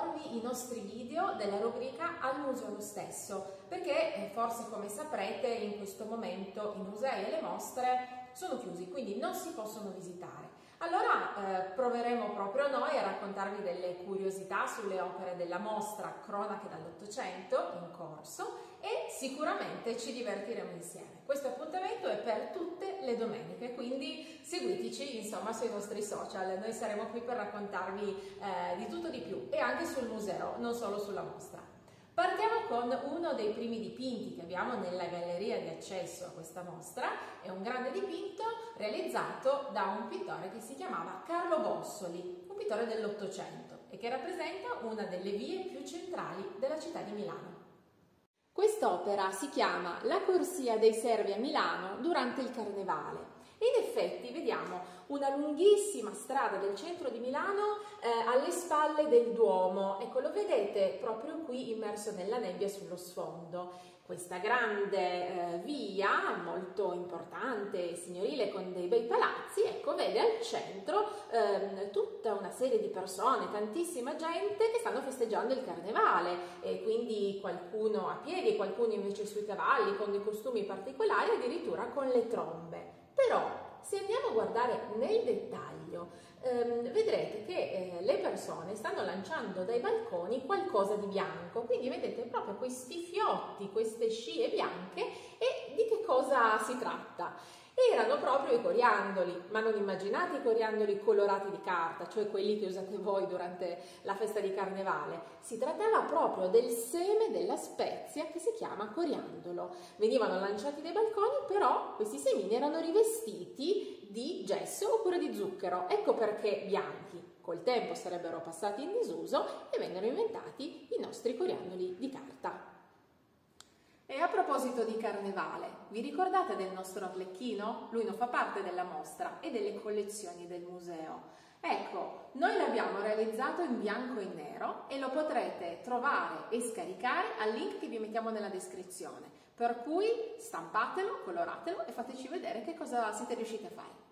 proporvi i nostri video della rubrica Al museo lo stesso, perché forse come saprete in questo momento i musei e le mostre sono chiusi, quindi non si possono visitare. Allora proveremo proprio noi a raccontarvi delle curiosità sulle opere della mostra Cronache dall'Ottocento in corso e sicuramente ci divertiremo insieme. Questo appuntamento è per tutte le domeniche, quindi seguiteci insomma sui nostri social, noi saremo qui per raccontarvi di tutto di più e anche sul museo, non solo sulla mostra. Partiamo con uno dei primi dipinti che abbiamo nella galleria di accesso a questa mostra. È un grande dipinto realizzato da un pittore che si chiamava Carlo Bossoli, un pittore dell'Ottocento e che rappresenta una delle vie più centrali della città di Milano. Quest'opera si chiama La corsia dei servi a Milano durante il Carnevale. In effetti vediamo una lunghissima strada del centro di Milano alle spalle del Duomo. Ecco, lo vedete proprio qui immerso nella nebbia sullo sfondo. Questa grande via, molto importante e signorile con dei bei palazzi, ecco, vede al centro tutta una serie di persone, tantissima gente che stanno festeggiando il Carnevale, e quindi qualcuno a piedi, qualcuno invece sui cavalli con dei costumi particolari, addirittura con le trombe. Però, se andiamo a guardare nel dettaglio, vedrete che le persone stanno lanciando dai balconi qualcosa di bianco, quindi vedete proprio questi fiotti, queste scie bianche, e di che cosa si tratta? Erano proprio i coriandoli, ma non immaginate i coriandoli colorati di carta, cioè quelli che usate voi durante la festa di Carnevale. Si trattava proprio del seme della spezia che si chiama coriandolo. Venivano lanciati dai balconi, però questi semini erano rivestiti di gesso oppure di zucchero. Ecco perché bianchi. Col tempo sarebbero passati in disuso e vennero inventati i nostri coriandoli di carta. E a proposito di Carnevale, vi ricordate del nostro Arlecchino? Lui non fa parte della mostra e delle collezioni del museo. Ecco, noi l'abbiamo realizzato in bianco e nero e lo potrete trovare e scaricare al link che vi mettiamo nella descrizione. Per cui stampatelo, coloratelo e fateci vedere che cosa siete riusciti a fare.